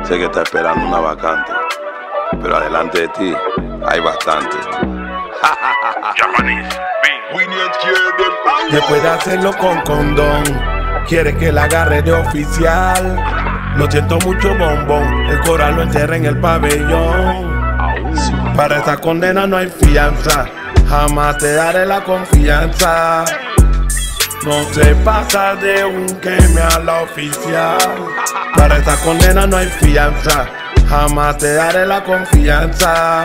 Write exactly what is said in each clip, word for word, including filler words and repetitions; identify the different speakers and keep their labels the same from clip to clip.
Speaker 1: Sé que está esperando una vacante, pero adelante de ti hay bastante.
Speaker 2: Después de hacerlo con condón, quiere que la agarre de oficial. Lo siento mucho, bombón, el coral lo enterra en el pabellón. Para esta condena no hay fianza, jamás te daré la confianza. No se pasa de un queme a la oficial. Para esta condena no hay fianza, jamás te daré la confianza.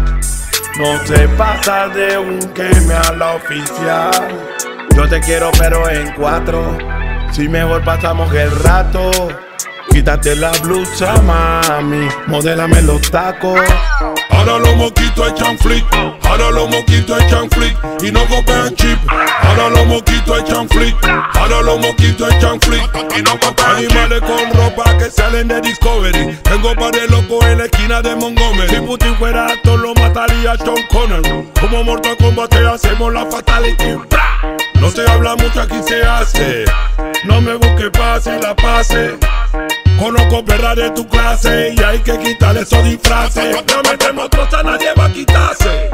Speaker 2: No se pasa de un queme a la oficial. Yo te quiero pero en cuatro, si mejor pasamos el rato. Quítate la blusa, mami, modélame los tacos.
Speaker 3: Ahora los moquitos echan flick, ahora los moquitos echan flick y no copian chip. Ahora los moquitos echan flick, ahora los moquitos echan flick y no copian chip. Animales con ropa que salen de Discovery. Tengo par de locos en la esquina de Montgomery. Si Putin fuera actor lo mataría John Connor. Como Mortal Kombat hacemos la fatality. No se habla mucho, aquí se hace. No me busques pase, la pase. Conozco perras de tu clase y hay que quitarle esos disfraces. No metemos troza, nadie va a quitarse.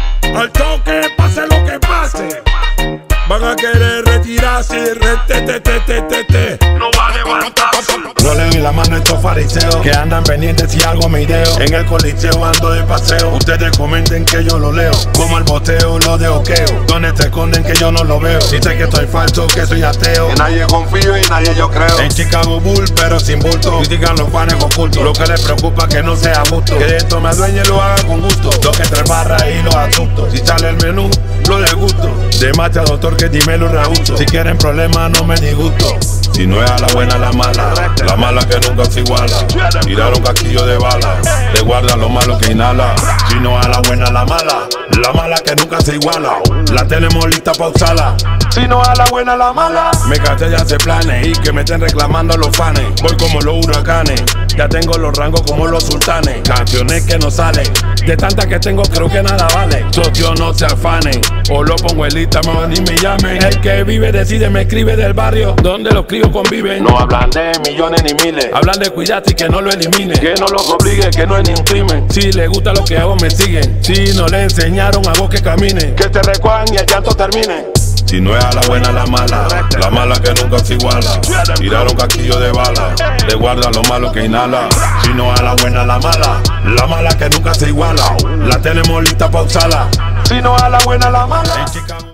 Speaker 3: Al toque, pase lo que pase. Van a querer retirarse, retetetetetete. No va a levantarse.
Speaker 2: No le doy la mano a estos fariseos que andan pendientes si algo me ideo. En el coliseo ando de paseo. Ustedes comenten que yo lo leo. Como el boteo, lo de oqueo. Donde se esconden que yo no lo veo. Dicen que soy falso, que soy ateo.
Speaker 1: En nadie confío y nadie yo creo.
Speaker 2: En Chicago Bull, pero sin bulto. Critican los panes ocultos. Lo que les preocupa que no sea justo. Que esto me adueñe y lo haga con gusto. Lo que tres barras y los asusto. Si sale el menú, lo degusto. De macha, doctor, que dímelo rehuso. Si quieren problemas, no me disgusto. Si no es a la buena, la mala. La mala que nunca se iguala. Tiraron casquillo de bala. Le guarda lo malo que inhala. Si no es a la buena, la mala. La mala que nunca se iguala. La tenemos lista pa' usarla. Si no es a la buena, la mala. Me cansé de hacer planes y que me estén reclamando los fans. Voy como los huracanes. Ya tengo los rangos como los sultanes. Canciones que no salen. De tantas que tengo creo que nada vale. Socio, no se afanen. O lo pongo en lista, mejor ni me llamen. El que vive decide, me escribe del barrio donde los críos conviven. No hablan de millones ni miles. Hablan de cuidarte y que no lo elimine. Que no los obligue, que no es ni un crimen. Si les gusta lo que hago, me siguen. Si no le enseñaron a vos que camine. Que te recojan y el llanto termine. Si no es a la buena, la mala. La mala que nunca se iguala. Tiraron casquillo de bala. Le guarda lo malo que inhala. Si no es a la buena, la mala. La mala que nunca se iguala. La tenemos lista pa' usarla. Si no es a la buena, la mala.